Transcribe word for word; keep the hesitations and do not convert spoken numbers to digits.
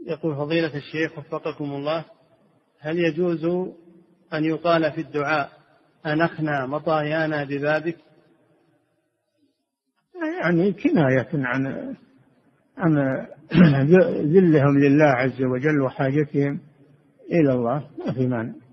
يقول فضيلة الشيخ وفقكم الله، هل يجوز أن يقال في الدعاء أنخنا مطايانا ببابك؟ يعني كناية عن عن ذلهم لله عز وجل وحاجتهم إلى الله، ما في مانع.